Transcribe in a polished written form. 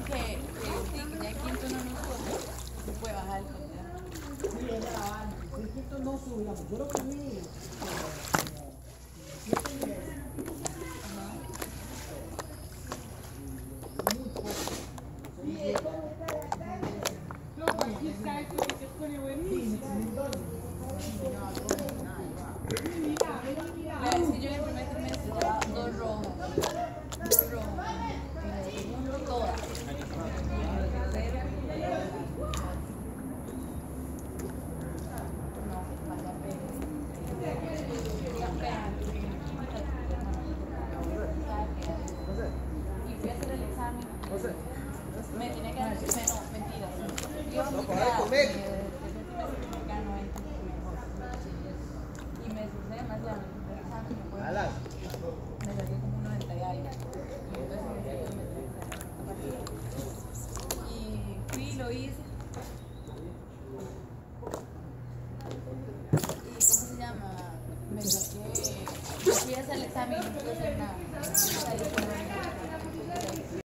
dicen que ya el quinto no nos sube, se puede bajar el puntaje. Sí, es la el quinto no subíamos. Yo lo subí como 7 meses. Muy poco. Si yo en el primer trimestre llevaba 2 rojos, en el segundo todas, en el tercero no, vaya pena. Y fui a hacer el examen, me tenía que dar menos, mentiras. Yo fui y me esforcé demasiado en el examen, me saqué como un 90 y algo. Y entonces me fui a meter y fui y lo hice. ¿Y cómo se llama? Me saqué, fui a hacer el examen y no pude hacer nada.